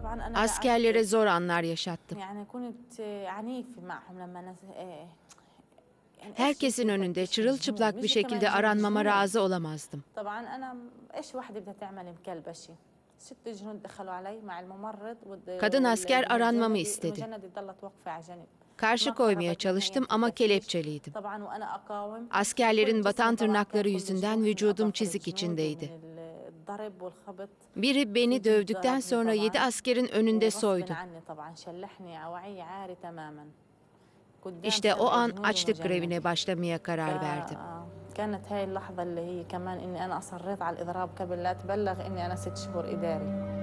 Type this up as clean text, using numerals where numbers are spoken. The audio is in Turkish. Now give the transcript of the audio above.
Askerlere zor anlar yaşattım. Herkesin önünde çırılçıplak bir şekilde aranmama razı olamazdım. Kadın asker aranmamı istedi. Karşı koymaya çalıştım ama kelepçeliydim. Askerlerin batan tırnakları yüzünden vücudum çizik içindeydi. Biri beni dövdükten sonra 7 askerin önünde soydu. İşte o an açlık grevine başlamaya karar verdim. كانت هاي اللحظة اللي هي كمان إني أنا أصريت على الإضراب قبل لا تبلغ إني أنا 6 شهور إداري.